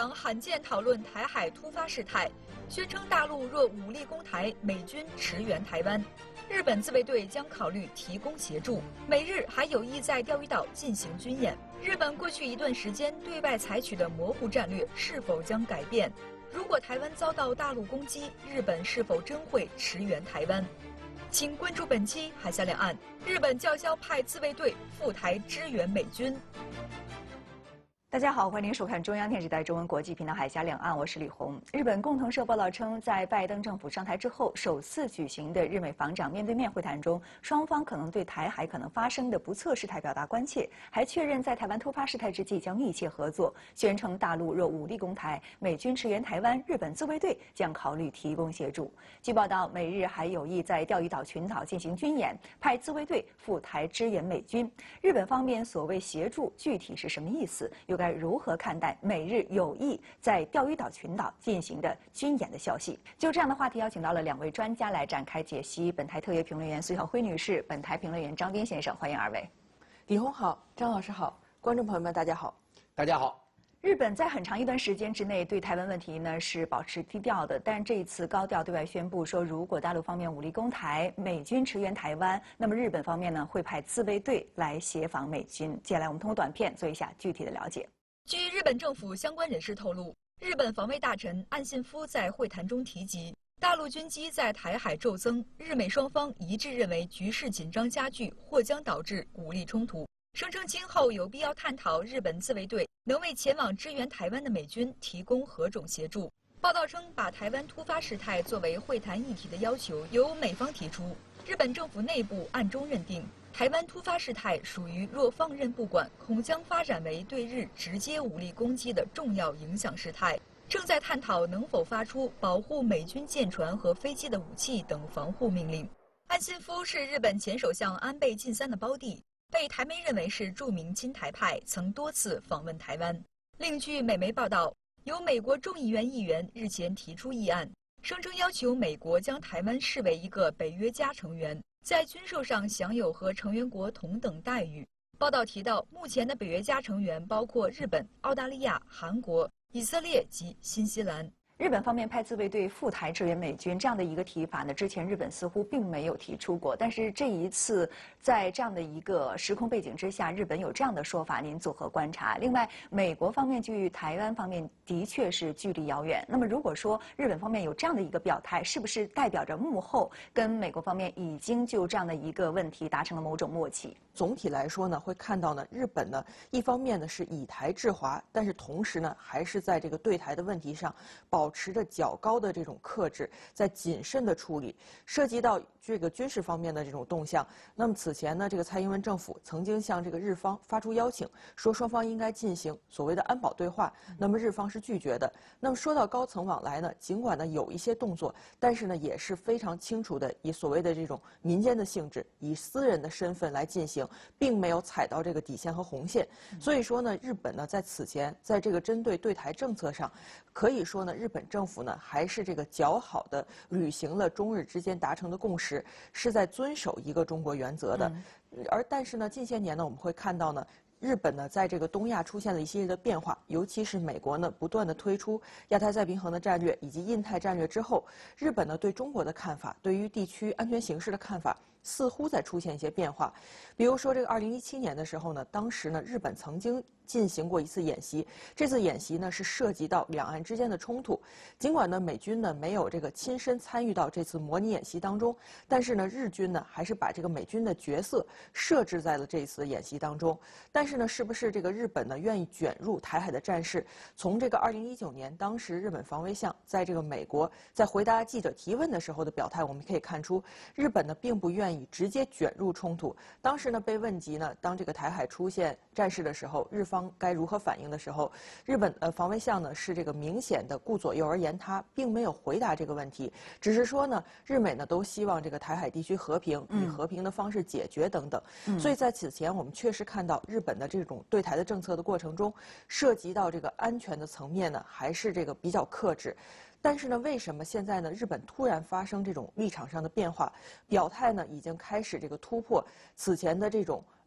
长罕见讨论台海突发事态，宣称大陆若武力攻台，美军驰援台湾。日本自卫队将考虑提供协助。美日还有意在钓鱼岛进行军演。日本过去一段时间对外采取的模糊战略是否将改变？如果台湾遭到大陆攻击，日本是否真会驰援台湾？请关注本期《海峡两岸》。日本叫嚣派自卫队赴台支援美军。 大家好，欢迎您收看中央电视台中文国际频道《海峡两岸》，我是李红。日本共同社报道称，在拜登政府上台之后，首次举行的日美防长面对面会谈中，双方可能对台海可能发生的不测事态表达关切，还确认在台湾突发事态之际将密切合作，宣称大陆若武力攻台，美军驰援台湾，日本自卫队将考虑提供协助。据报道，美日还有意在钓鱼岛群岛进行军演，派自卫队赴台支援美军。日本方面所谓协助，具体是什么意思？又该如何看待美日有意在钓鱼岛群岛进行的军演的消息？就这样的话题，邀请到了2位专家来展开解析。本台特约评论员苏晓辉女士，本台评论员张斌先生，欢迎2位。 李红好，张老师好，观众朋友们大家好。 大家好。 日本在很长一段时间之内对台湾问题呢是保持低调的，但这一次高调对外宣布说，如果大陆方面武力攻台，美军驰援台湾，那么日本方面呢会派自卫队来协防美军。接下来我们通过短片做一下具体的了解。 据日本政府相关人士透露，日本防卫大臣岸信夫在会谈中提及，大陆军机在台海骤增，日美双方一致认为局势紧张加剧或将导致武力冲突，声称今后有必要探讨日本自卫队能为前往支援台湾的美军提供何种协助。报道称，把台湾突发事态作为会谈议题的要求由美方提出，日本政府内部暗中认定台湾突发事态属于若放任不管，恐将发展为对日直接武力攻击的重要影响事态，正在探讨能否发出保护美军舰船和飞机的武器等防护命令。岸信夫是日本前首相安倍晋三的胞弟，被台媒认为是著名亲台派，曾多次访问台湾。另据美媒报道，有美国众议院议员日前提出议案，声称要求美国将台湾视为一个北约加成员，在军售上享有和成员国同等待遇。报道提到，目前的北约加成员包括日本、澳大利亚、韩国、以色列及新西兰。 日本方面派自卫队赴台支援美军这样的一个提法呢，之前日本似乎并没有提出过，但是这一次在这样的一个时空背景之下，日本有这样的说法，您作何观察？另外，美国方面距台湾方面的确是距离遥远，那么如果说日本方面有这样的一个表态，是不是代表着幕后跟美国方面已经就这样的一个问题达成了某种默契？ 总体来说呢，会看到呢，日本呢一方面呢是以台制华，但是同时呢还是在这个对台的问题上保持着较高的这种克制，在谨慎的处理。涉及到这个军事方面的这种动向，那么此前呢，这个蔡英文政府曾经向这个日方发出邀请，说双方应该进行所谓的安保对话，那么日方是拒绝的。那么说到高层往来呢，尽管呢有一些动作，但是呢也是非常清楚的以所谓的这种民间的性质，以私人的身份来进行，并没有踩到这个底线和红线。所以说呢，日本呢在此前在这个针对对台政策上，可以说呢，日本政府呢还是这个较好的履行了中日之间达成的共识，是在遵守一个中国原则的。但是呢，近些年呢，我们会看到呢，日本呢，在这个东亚出现了一系列的变化，尤其是美国呢，不断的推出亚太再平衡的战略以及印太战略之后，日本呢对中国的看法，对于地区安全形势的看法，似乎在出现一些变化。比如说，这个2017年的时候呢，当时呢，日本曾经进行过一次演习，这次演习呢是涉及到两岸之间的冲突。尽管呢美军呢没有这个亲身参与到这次模拟演习当中，但是呢日军呢还是把这个美军的角色设置在了这次演习当中。但是呢，是不是这个日本呢愿意卷入台海的战事？从这个2019年当时日本防卫相在这个美国在回答记者提问的时候的表态，我们可以看出，日本呢并不愿意直接卷入冲突。当时呢被问及呢，当这个台海出现战事的时候，日方该如何反应的时候，日本防卫相呢是这个明显的顾左右而言他，并没有回答这个问题，只是说呢，日美呢都希望这个台海地区和平，以和平的方式解决等等。所以在此前，我们确实看到日本的这种对台的政策的过程中，涉及到这个安全的层面呢，还是这个比较克制。但是呢，为什么现在呢，日本突然发生这种立场上的变化，表态呢，已经开始这个突破此前的这种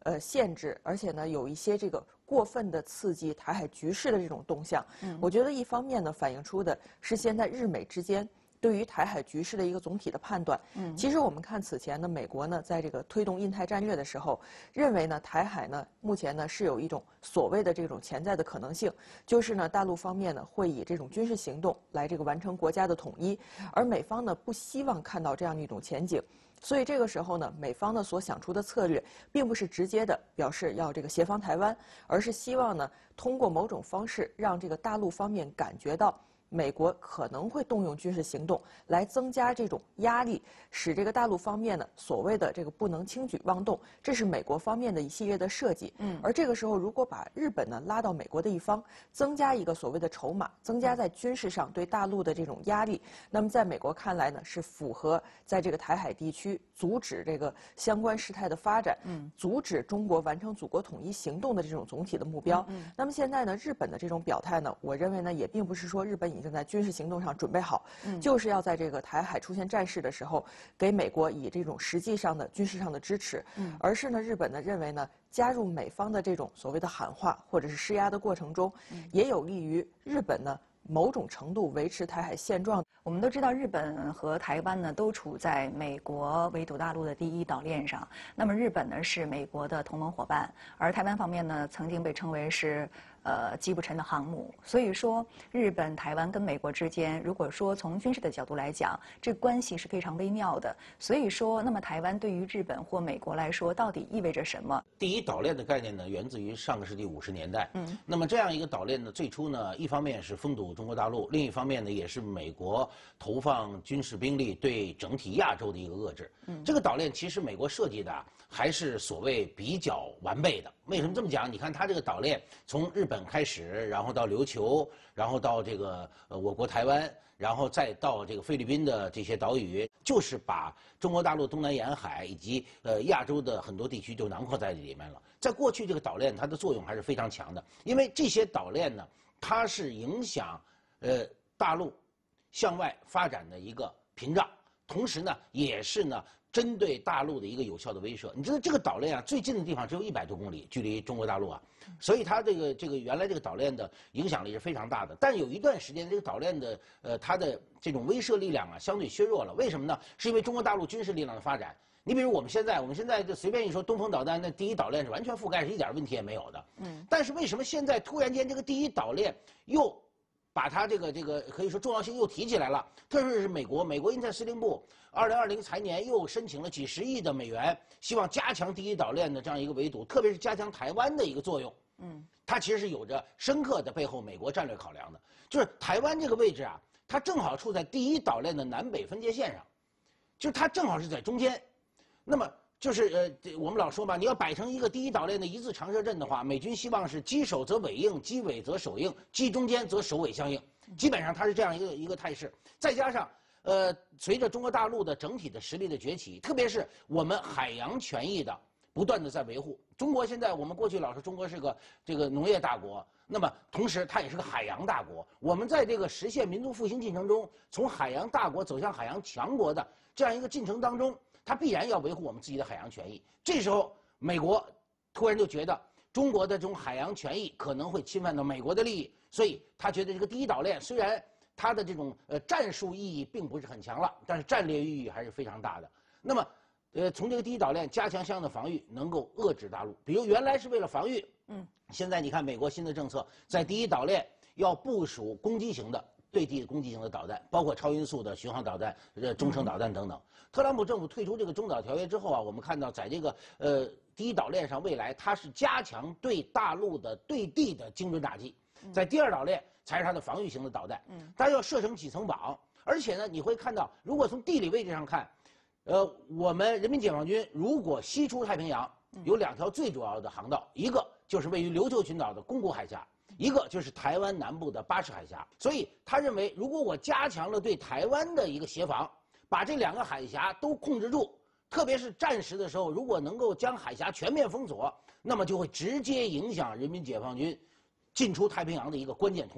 限制，而且呢有一些这个过分的刺激台海局势的这种动向。我觉得一方面呢反映出的是现在日美之间对于台海局势的一个总体的判断。其实我们看此前呢，美国呢在这个推动印太战略的时候，认为呢台海呢目前呢是有一种所谓的这种潜在的可能性，就是呢大陆方面呢会以这种军事行动来这个完成国家的统一，而美方呢不希望看到这样的一种前景。所以这个时候呢，美方呢所想出的策略，并不是直接的表示要这个协防台湾，而是希望呢通过某种方式让这个大陆方面感觉到美国可能会动用军事行动来增加这种压力，使这个大陆方面呢所谓的这个不能轻举妄动，这是美国方面的一系列的设计。而这个时候如果把日本呢拉到美国的一方，增加一个所谓的筹码，增加在军事上对大陆的这种压力，那么在美国看来呢是符合在这个台海地区阻止这个相关事态的发展，阻止中国完成祖国统一行动的这种总体的目标。那么现在呢，日本的这种表态呢，我认为呢也并不是说日本已经在军事行动上准备好，就是要在这个台海出现战事的时候，给美国以这种实际上的军事上的支持，而是呢日本呢认为呢加入美方的这种所谓的喊话或者是施压的过程中，也有利于日本呢某种程度维持台海现状。 我们都知道，日本和台湾呢都处在美国围堵大陆的第一岛链上。那么日本呢是美国的同盟伙伴，而台湾方面呢曾经被称为是击不沉的航母。所以说，日本、台湾跟美国之间，如果说从军事的角度来讲，这关系是非常微妙的。所以说，那么台湾对于日本或美国来说，到底意味着什么？ 第一岛链的概念呢，源自于上个世纪50年代。那么这样一个岛链呢，最初呢，一方面是封堵中国大陆，另一方面呢，也是美国投放军事兵力对整体亚洲的一个遏制。这个岛链其实美国设计的还是所谓比较完备的。为什么这么讲？你看它这个岛链从日本开始，然后到琉球，然后到这个我国台湾，然后再到这个菲律宾的这些岛屿，就是把中国大陆东南沿海以及亚洲的很多地区就囊括在里面了。在过去这个岛链它的作用还是非常强的，因为这些岛链呢，它是影响大陆向外发展的一个屏障，同时呢也是呢针对大陆的一个有效的威慑。你知道这个岛链啊，最近的地方只有100多公里，距离中国大陆啊，所以它这个原来这个岛链的影响力是非常大的。但有一段时间，这个岛链的它的这种威慑力量啊，相对削弱了。为什么呢？是因为中国大陆军事力量的发展。你比如我们现在就随便一说东风导弹，那第一岛链是完全覆盖，是一点问题也没有的。但是为什么现在突然间这个第一岛链又把它这个可以说重要性又提起来了？特别是美国印太司令部2020财年又申请了几十亿的美元，希望加强第一岛链的这样一个围堵，特别是加强台湾的一个作用。它其实是有着深刻的背后美国战略考量的，就是台湾这个位置啊，它正好处在第一岛链的南北分界线上，就是它正好是在中间。那么就是我们老说嘛，你要摆成一个第一岛链的一字长蛇阵的话，美军希望是击首则尾应，击尾则首应，击中间则首尾相应，基本上它是这样一个态势。再加上随着中国大陆的整体的实力的崛起，特别是我们海洋权益的不断的在维护。中国现在我们过去老说中国是个这个农业大国，那么同时它也是个海洋大国。我们在这个实现民族复兴进程中，从海洋大国走向海洋强国的这样一个进程当中，它必然要维护我们自己的海洋权益。这时候，美国突然就觉得中国的这种海洋权益可能会侵犯到美国的利益，所以他觉得这个第一岛链虽然它的这种战术意义并不是很强了，但是战略意义还是非常大的。那么，从这个第一岛链加强相应的防御，能够遏制大陆。比如原来是为了防御，现在你看美国新的政策，在第一岛链要部署攻击型的。对地攻击型的导弹，包括超音速的巡航导弹、中程导弹等等。特朗普政府退出这个中导条约之后啊，我们看到在这个第一岛链上，未来它是加强对大陆的对地的精准打击，在第二岛链才是它的防御型的导弹。它要设成几层网，而且呢，你会看到，如果从地理位置上看，我们人民解放军如果西出太平洋，有2条最主要的航道，一个就是位于琉球群岛的宫古海峡。一个就是台湾南部的巴士海峡，所以他认为，如果我加强了对台湾的一个协防，把这2个海峡都控制住，特别是战时的时候，如果能够将海峡全面封锁，那么就会直接影响人民解放军进出太平洋的一个关键通路。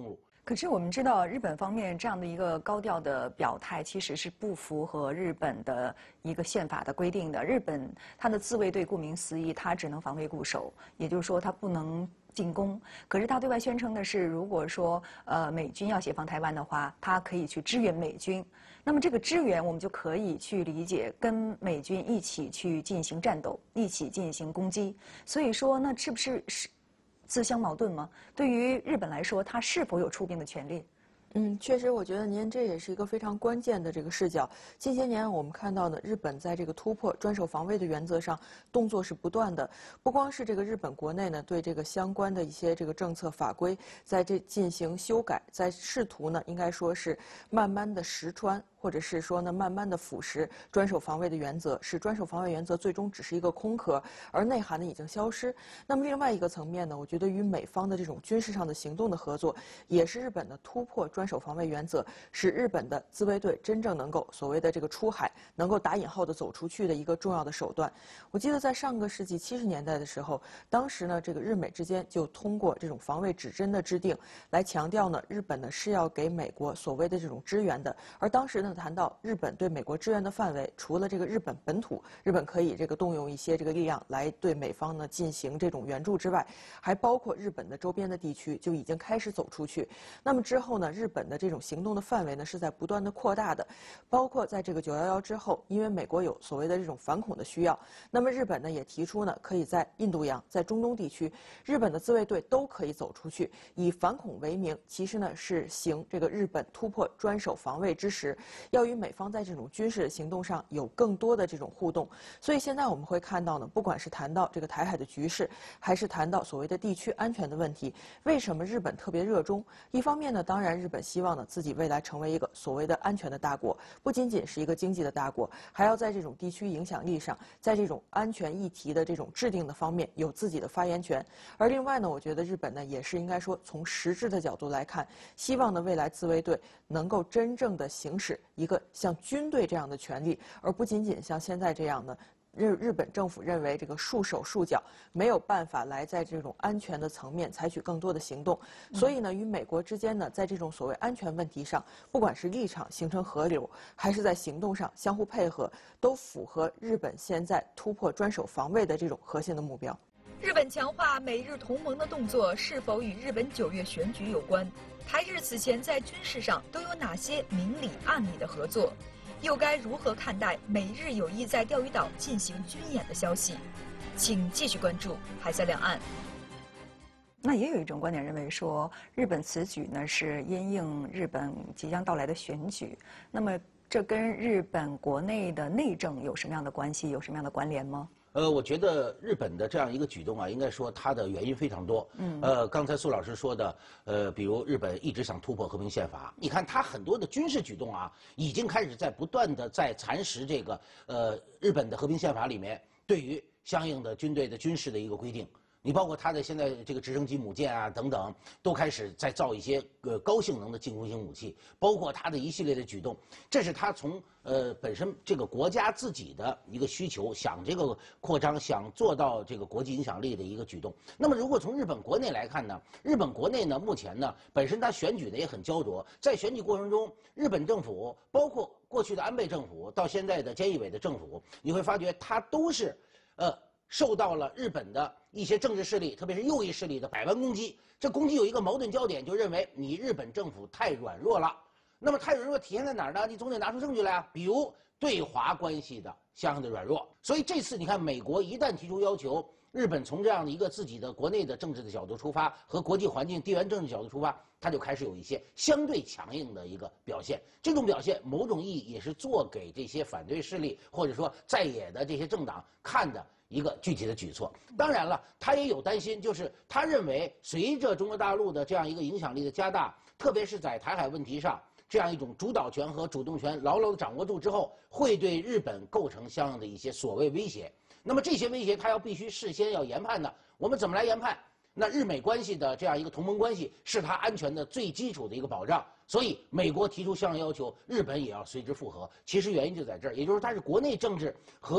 可是我们知道，日本方面这样的一个高调的表态，其实是不符合日本的一个宪法的规定的。日本它的自卫队顾名思义，它只能防卫固守，也就是说它不能进攻。可是它对外宣称的是，如果说美军要协防台湾的话，它可以去支援美军。那么这个支援，我们就可以去理解跟美军一起去进行战斗，一起进行攻击。所以说，那是不是自相矛盾吗？对于日本来说，它是否有出兵的权利？ 确实，我觉得您这也是一个非常关键的这个视角。近些年我们看到呢，日本在这个突破专守防卫的原则上，动作是不断的。不光是这个日本国内呢，对这个相关的一些这个政策法规在这进行修改，在试图呢，应该说是慢慢的实穿。或者是说呢，慢慢的腐蚀专守防卫的原则，使专守防卫原则最终只是一个空壳，而内涵呢已经消失。那么另外一个层面呢，我觉得与美方的这种军事上的行动的合作，也是日本的突破专守防卫原则，使日本的自卫队真正能够所谓的这个出海，能够打引号的走出去的一个重要的手段。我记得在上个世纪70年代的时候，当时呢，这个日美之间就通过这种防卫指针的制定，来强调呢，日本呢是要给美国所谓的这种支援的。而当时呢，谈到日本对美国支援的范围，除了这个日本本土，日本可以这个动用一些这个力量来对美方呢进行这种援助之外，还包括日本的周边的地区就已经开始走出去。那么之后呢，日本的这种行动的范围呢是在不断的扩大的，包括在这个911之后，因为美国有所谓的这种反恐的需要，那么日本呢也提出呢，可以在印度洋、在中东地区，日本的自卫队都可以走出去，以反恐为名，其实呢是行这个日本突破专守防卫之时，要与美方在这种军事行动上有更多的这种互动。所以现在我们会看到呢，不管是谈到这个台海的局势，还是谈到所谓的地区安全的问题，为什么日本特别热衷？一方面呢，当然日本希望呢自己未来成为一个所谓的安全的大国，不仅仅是一个经济的大国，还要在这种地区影响力上，在这种安全议题的这种制定的方面有自己的发言权。而另外呢，我觉得日本呢也是应该说从实质的角度来看，希望呢未来自卫队能够真正的行使一个像军队这样的权利，而不仅仅像现在这样的日本政府认为这个束手束脚，没有办法来在这种安全的层面采取更多的行动。所以呢，与美国之间呢，在这种所谓安全问题上，不管是立场形成合流，还是在行动上相互配合，都符合日本现在突破专守防卫的这种核心的目标。 日本强化美日同盟的动作是否与日本9月选举有关？台日此前在军事上都有哪些明里暗里的合作？又该如何看待美日有意在钓鱼岛进行军演的消息？请继续关注《海峡两岸》。 那也有一种观点认为说，日本此举呢是因应日本即将到来的选举。那么这跟日本国内的内政有什么样的关系？有什么样的关联吗？ 我觉得日本的这样一个举动啊，应该说它的原因非常多。刚才苏老师说的，比如日本一直想突破和平宪法，你看它很多的军事举动啊，已经开始在不断的在蚕食这个日本的和平宪法里面对于相应的军队的军事的一个规定。你包括它的现在这个直升机、母舰啊等等，都开始在造一些高性能的进攻型武器，包括它的一系列的举动，这是它从本身这个国家自己的一个需求，想这个扩张，想做到这个国际影响力的一个举动。那么如果从日本国内来看呢，日本国内呢目前呢本身它选举呢也很焦灼，在选举过程中，日本政府包括过去的安倍政府到现在的菅义伟的政府，你会发觉它都是受到了日本的一些政治势力，特别是右翼势力的百般攻击。这攻击有一个矛盾焦点，就认为你日本政府太软弱了。那么太软弱体现在哪儿呢？你总得拿出证据来啊，比如对华关系的相应的软弱。所以这次你看，美国一旦提出要求，日本从这样的一个自己的国内的政治的角度出发，和国际环境、地缘政治角度出发，它就开始有一些相对强硬的一个表现。这种表现，某种意义也是做给这些反对势力或者说在野的这些政党看的一个具体的举措。当然了，他也有担心，就是他认为随着中国大陆的这样一个影响力的加大，特别是在台海问题上，这样一种主导权和主动权牢牢地掌握住之后，会对日本构成相应的一些所谓威胁。那么这些威胁，他必须事先要研判的。我们怎么来研判？那日美关系的这样一个同盟关系，是它安全的最基础的一个保障。所以美国提出相应要求，日本也要随之附和。其实原因就在这儿，也就是它是国内政治和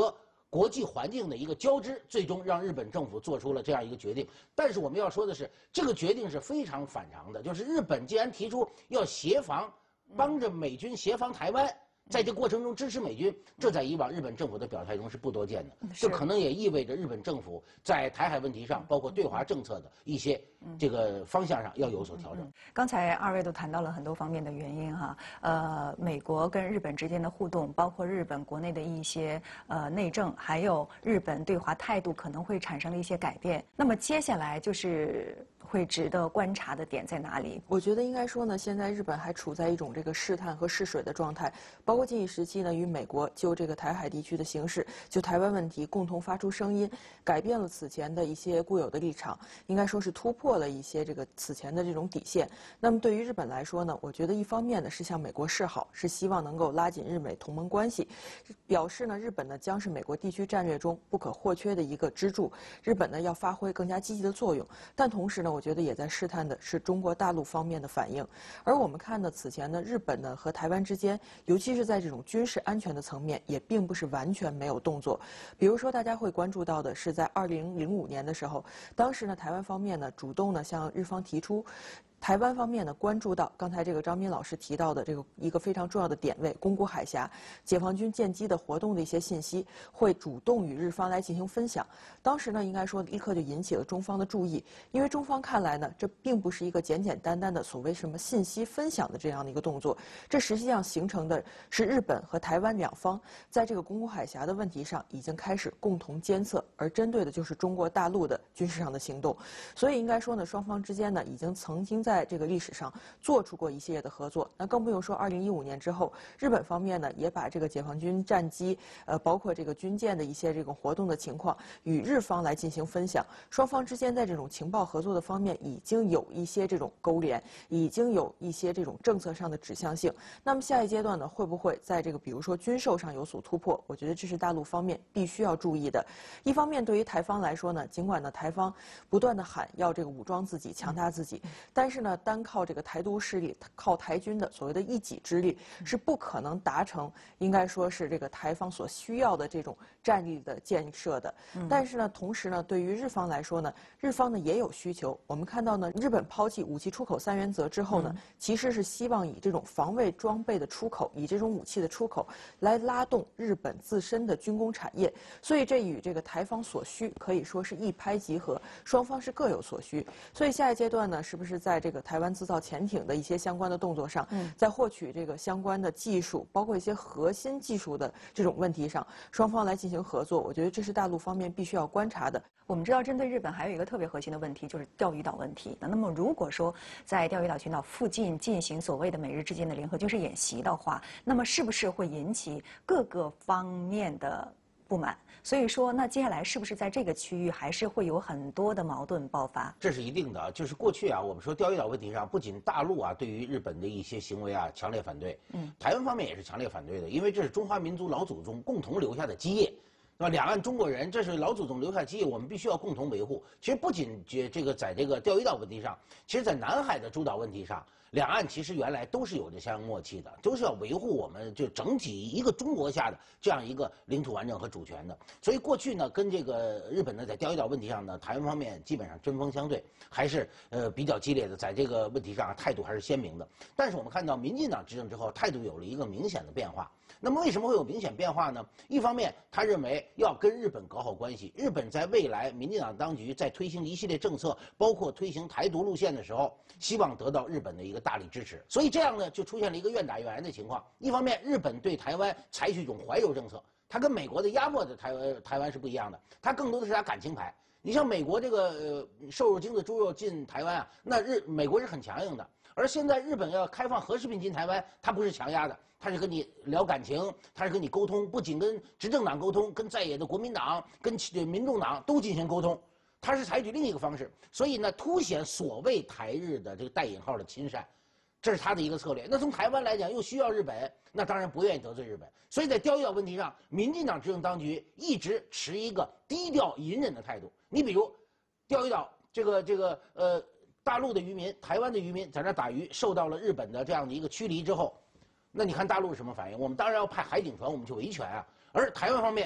国际环境的一个交织，最终让日本政府做出了这样一个决定。但是我们要说的是，这个决定是非常反常的，就是日本既然提出要协防，帮着美军协防台湾。在这过程中支持美军，这在以往日本政府的表态中是不多见的。这可能也意味着日本政府在台海问题上，包括对华政策的一些这个方向上要有所调整。 刚才二位都谈到了很多方面的原因哈，美国跟日本之间的互动，包括日本国内的一些内政，还有日本对华态度可能会产生了一些改变。那么接下来就是会值得观察的点在哪里？ 我觉得应该说呢，现在日本还处在一种这个试探和试水的状态，包括近一时期呢，与美国就这个台海地区的形势，就台湾问题共同发出声音，改变了此前的一些固有的立场，应该说是突破了一些这个此前的这种底线。那么对于日本来说呢，我觉得一方面呢是向美国示好，是希望能够拉紧日美同盟关系，表示呢日本呢将是美国地区战略中不可或缺的一个支柱，日本呢要发挥更加积极的作用。但同时呢，我觉得也在试探的是中国大陆方面的反应。而我们看呢，此前呢，日本呢和台湾之间，尤其是在这种军事安全的层面，也并不是完全没有动作。比如说，大家会关注到的是，在2005年的时候，当时呢，台湾方面呢主动呢向日方提出。台湾方面呢，关注到刚才这个张斌老师提到的这个一个非常重要的点位——宫古海峡解放军舰机的活动的一些信息，会主动与日方来进行分享。当时呢，应该说立刻就引起了中方的注意，因为中方看来呢，这并不是一个简简单单的所谓什么信息分享的这样的一个动作，这实际上形成的是日本和台湾两方在这个宫古海峡的问题上已经开始共同监测，而针对的就是中国大陆的军事上的行动。所以应该说呢，双方之间呢，已经曾经在这个历史上做出过一系列的合作，那更不用说2015年之后，日本方面呢也把这个解放军战机，包括这个军舰的一些这种活动的情况与日方来进行分享，双方之间在这种情报合作的方面已经有一些这种勾连，已经有一些这种政策上的指向性。那么下一阶段呢，会不会在这个比如说军售上有所突破？我觉得这是大陆方面必须要注意的。一方面，对于台方来说呢，尽管呢台方不断的喊要这个武装自己、强大自己，但是呢，单靠这个台独势力、靠台军的所谓的一己之力，是不可能达成应该说是这个台方所需要的这种战力的建设的。但是呢，同时呢，对于日方来说呢，日方呢也有需求。我们看到呢，日本抛弃武器出口3原则之后呢，其实是希望以这种防卫装备的出口，以这种武器的出口来拉动日本自身的军工产业。所以这与这个台方所需可以说是一拍即合，双方是各有所需。所以下一阶段呢，是不是在这个台湾自造潜艇的一些相关的动作上，在获取这个相关的技术，包括一些核心技术的这种问题上，双方来进行合作，我觉得这是大陆方面必须要观察的。 我们知道，针对日本还有一个特别核心的问题，就是钓鱼岛问题。那么，如果说在钓鱼岛群岛附近进行所谓的美日之间的联合军事演习的话，那么是不是会引起各个方面的不满？所以说，那接下来是不是在这个区域还是会有很多的矛盾爆发？ 这是一定的。就是过去啊，我们说钓鱼岛问题上，不仅大陆啊对于日本的一些行为啊强烈反对，台湾方面也是强烈反对的，因为这是中华民族老祖宗共同留下的基业。那么两岸中国人，这是老祖宗留下基业，我们必须要共同维护。其实不仅这个在这个钓鱼岛问题上，其实在南海的诸岛问题上，两岸其实原来都是有着相应默契的，都是要维护我们就整体一个中国下的这样一个领土完整和主权的。所以过去呢，跟这个日本呢在钓鱼岛问题上呢，台湾方面基本上针锋相对，还是比较激烈的，在这个问题上态度还是鲜明的。但是我们看到民进党执政之后，态度有了一个明显的变化。那么为什么会有明显变化呢？一方面，他认为要跟日本搞好关系，日本在未来民进党当局在推行一系列政策，包括推行台独路线的时候，希望得到日本的一个大力支持。所以这样呢，就出现了一个愿打愿挨的情况。一方面，日本对台湾采取一种怀柔政策，它跟美国的压迫的台湾是不一样的，它更多的是打感情牌。你像美国这个瘦肉精的猪肉进台湾啊，那美国是很强硬的。而现在日本要开放核食品进台湾，它不是强压的，它是跟你聊感情，它是跟你沟通，不仅跟执政党沟通，跟在野的国民党、跟民众党都进行沟通，它是采取另一个方式。所以呢，凸显所谓台日的这个带引号的亲善，这是他的一个策略。那从台湾来讲，又需要日本，那当然不愿意得罪日本。所以在钓鱼岛问题上，民进党执政当局一直持一个低调隐忍的态度。你比如，钓鱼岛大陆的渔民、台湾的渔民在那打鱼，受到了日本的这样的一个驱离之后，那你看大陆是什么反应？我们当然要派海警船，我们去维权啊。而台湾方面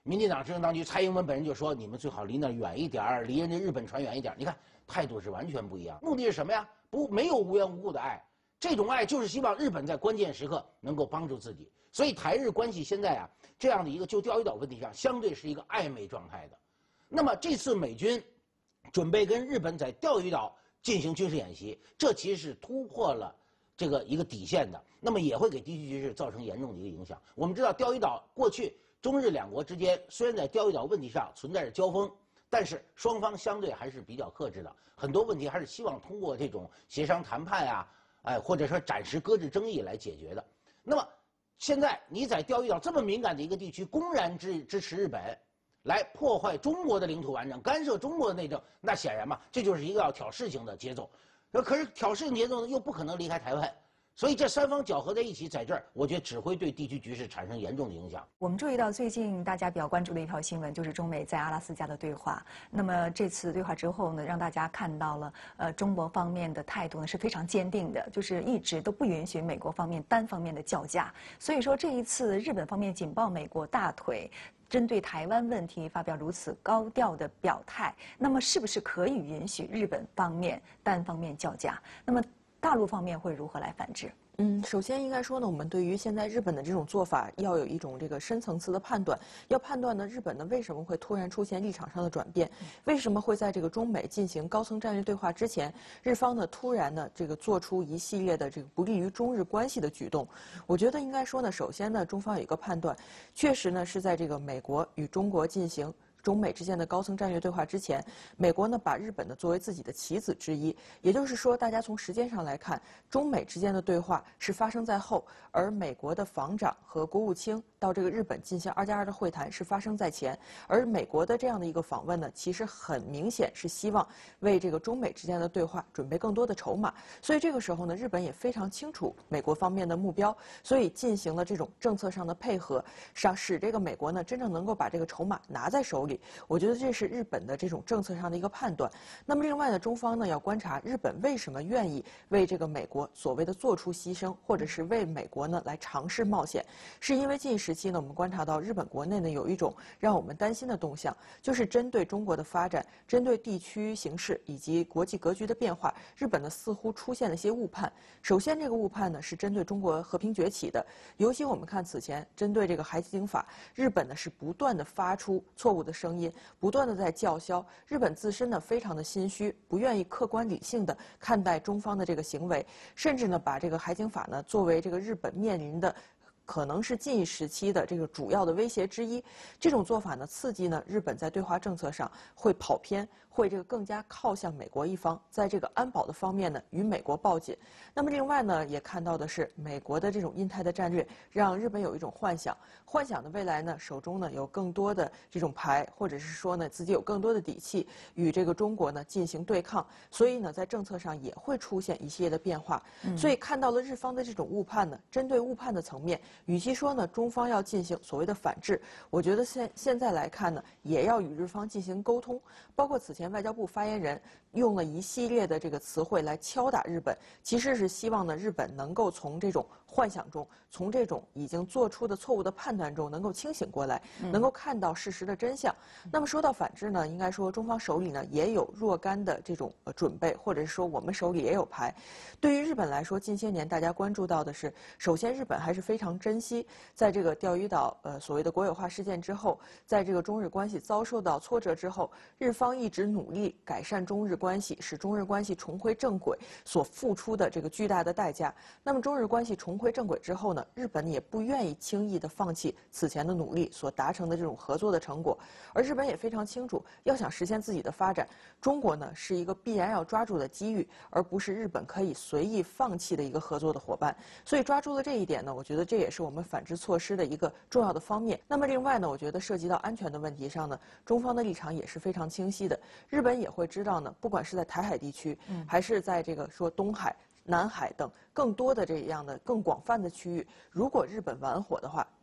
民进党执政当局蔡英文本人就说，你们最好离那儿远一点儿，离人家日本船远一点儿。你看态度是完全不一样，目的是什么呀？没有无缘无故的爱，这种爱就是希望日本在关键时刻能够帮助自己。所以台日关系现在啊，这样的一个就钓鱼岛问题上，相对是一个暧昧状态的。那么这次美军准备跟日本在钓鱼岛进行军事演习，这其实是突破了这个一个底线的，那么也会给地区局势造成严重的一个影响。我们知道钓鱼岛过去中日两国之间虽然在钓鱼岛问题上存在着交锋，但是双方相对还是比较克制的，很多问题还是希望通过这种协商谈判呀，或者说暂时搁置争议来解决的。那么现在你在钓鱼岛这么敏感的一个地区，公然支持日本，来破坏中国的领土完整，干涉中国的内政，那显然嘛，这就是一个要挑事情的节奏。可是挑事情节奏呢，又不可能离开台湾。所以这三方搅合在一起，在这儿，我觉得只会对地区局势产生严重的影响。 我们注意到最近大家比较关注的一条新闻，就是中美在阿拉斯加的对话。那么这次对话之后呢，让大家看到了，中国方面的态度呢是非常坚定的，就是一直都不允许美国方面单方面的叫价。所以说这一次日本方面紧抱美国大腿，针对台湾问题发表如此高调的表态，那么是不是可以允许日本方面单方面叫价？那么大陆方面会如何来反制？ 首先应该说呢，我们对于现在日本的这种做法，要有一种这个深层次的判断，要判断呢，日本呢为什么会突然出现立场上的转变，为什么会在这个中美进行高层战略对话之前，日方呢突然呢这个做出一系列的这个不利于中日关系的举动。我觉得应该说呢，首先呢，中方有一个判断，确实呢是在这个美国与中国进行中美之间的高层战略对话之前，美国呢把日本呢作为自己的棋子之一，也就是说，大家从时间上来看，中美之间的对话是发生在后，而美国的防长和国务卿到这个日本进行2+2的会谈是发生在前，而美国的这样的一个访问呢，其实很明显是希望为这个中美之间的对话准备更多的筹码，所以这个时候呢，日本也非常清楚美国方面的目标，所以进行了这种政策上的配合，使这个美国呢真正能够把这个筹码拿在手里。我觉得这是日本的这种政策上的一个判断。那么另外呢，中方呢要观察日本为什么愿意为这个美国所谓的做出牺牲，或者是为美国呢来尝试冒险，是因为近时期呢我们观察到日本国内呢有一种让我们担心的动向，就是针对中国的发展，针对地区形势以及国际格局的变化，日本呢似乎出现了一些误判。首先这个误判呢是针对中国和平崛起的，尤其我们看此前针对这个海警法，日本呢是不断的发出错误的声音，不断的在叫嚣，日本自身呢非常的心虚，不愿意客观理性的看待中方的这个行为，甚至呢把这个海警法呢作为这个日本面临的可能是近一时期的这个主要的威胁之一。这种做法呢，刺激呢日本在对华政策上会跑偏，会这个更加靠向美国一方，在这个安保的方面呢与美国抱紧。那么另外呢，也看到的是美国的这种印太的战略，让日本有一种幻想的未来呢手中呢有更多的这种牌，或者是说呢自己有更多的底气与这个中国呢进行对抗，所以呢在政策上也会出现一系列的变化。所以看到了日方的这种误判呢，针对误判的层面，与其说呢中方要进行所谓的反制，我觉得现在来看呢，也要与日方进行沟通。包括此前外交部发言人用了一系列的这个词汇来敲打日本，其实是希望呢日本能够从这种幻想中，从这种已经做出的错误的判断中能够清醒过来，能够看到事实的真相。那么说到反制呢，应该说中方手里呢也有若干的这种准备，或者是说我们手里也有牌。对于日本来说，近些年大家关注到的是，首先日本还是非常珍惜在这个钓鱼岛所谓的国有化事件之后，在这个中日关系遭受到挫折之后，日方一直努力改善中日关系，使中日关系重回正轨所付出的这个巨大的代价。那么中日关系重回正轨之后呢，日本也不愿意轻易的放弃此前的努力所达成的这种合作的成果，而日本也非常清楚，要想实现自己的发展，中国呢是一个必然要抓住的机遇，而不是日本可以随意放弃的一个合作的伙伴。所以抓住了这一点呢，我觉得这也是我们反制措施的一个重要的方面。那么另外呢，我觉得涉及到安全的问题上呢，中方的立场也是非常清晰的。日本也会知道呢，不管是在台海地区，还是在这个说东海、南海等更多的这样的更广泛的区域，如果日本玩火的话，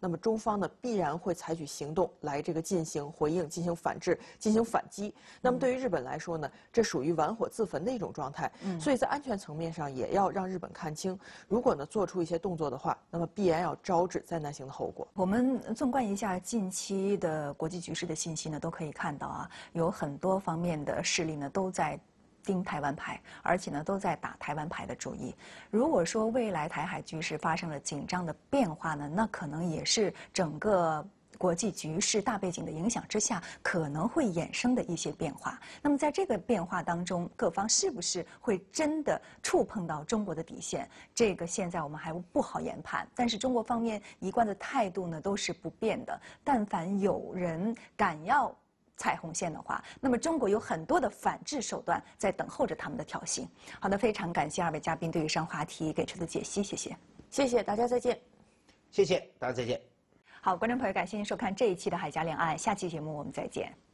那么中方呢必然会采取行动来这个进行回应、进行反制、进行反击。那么对于日本来说呢，这属于玩火自焚的一种状态。所以在安全层面上也要让日本看清，如果呢做出一些动作的话，那么必然要招致灾难性的后果。 我们纵观一下近期的国际局势的信息呢，都可以看到啊，有很多方面的势力呢都在盯台湾牌，而且呢都在打台湾牌的主意。如果说未来台海局势发生了紧张的变化呢，那可能也是整个国际局势大背景的影响之下，可能会衍生的一些变化。那么在这个变化当中，各方是不是会真的触碰到中国的底线？这个现在我们还不好研判。但是中国方面一贯的态度呢都是不变的。但凡有人敢要踩红线的话，那么中国有很多的反制手段在等候着他们的挑衅。好的，非常感谢二位嘉宾对于上话题给出的解析，谢谢。 谢谢大家，再见。 谢谢大家，再见。 好，观众朋友，感谢您收看这一期的《海峡两岸》，下期节目我们再见。